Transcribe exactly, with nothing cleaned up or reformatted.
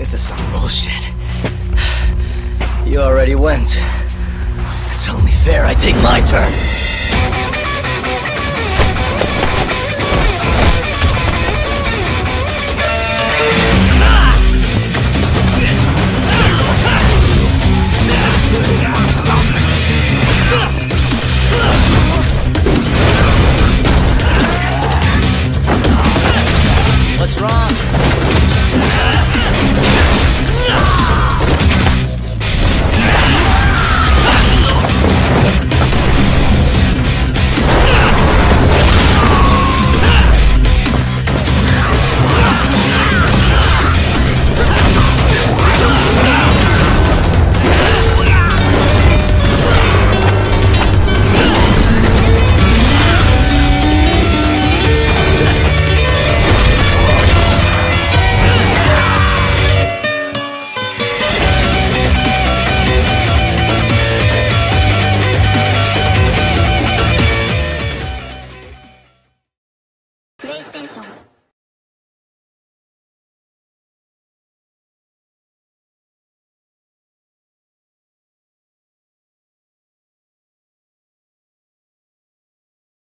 Is this some bullshit? You already went. It's only fair I take my turn. What's wrong? PlayStation